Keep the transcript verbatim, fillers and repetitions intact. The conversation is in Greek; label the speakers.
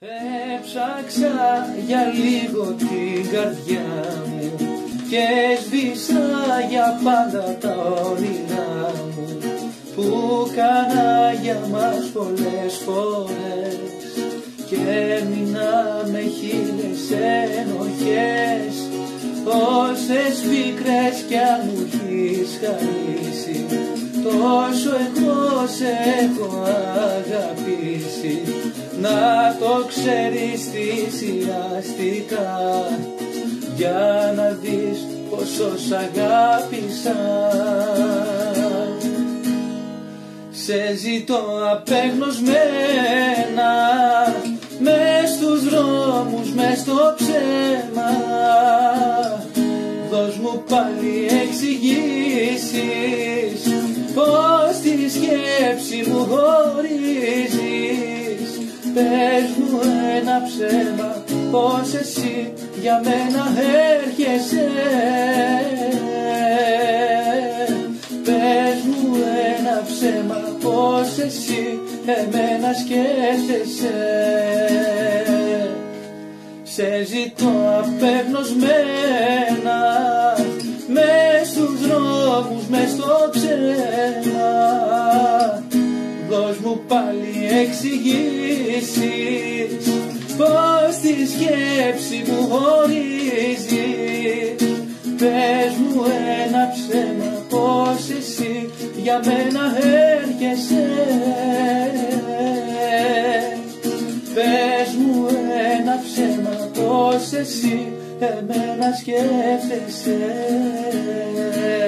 Speaker 1: Έψαξα για λίγο την καρδιά μου και σβήσα για πάντα τα όνειρά μου που κάνα για μας πολλές φορές και έμεινα με χίλιες ενοχές. Όσες πίκρες κι αν μου έχεις χαρίσει, τόσο εγώ σε έχω αγαπήσει. Να το ξέρεις θυσιαστικά για να δεις πόσο σ' αγάπησα. Σε ζητώ απεγνωσμένα μες στους δρόμους, μες στο ψέμα. Δώσ' μου πάλι εξηγήσεις πως τη σκέψη μου χωρίζεις. Πες μου ένα ψέμα πως εσύ για μένα έρχεσαι. Πες μου ένα ψέμα πως εσύ εμένα σκέφτεσαι. Σε ζητώ απεγνωσμένα μες στους δρόμους, μες στο ψέμα. Δώσ' μου πάλι εξηγήσεις πως τη σκέψη μου χωρίζεις. Πες μου ένα ψέμα πως εσύ για μένα έρχεσαι. Πες μου ένα ψέμα πως εσύ εμένα σκέφτεσαι.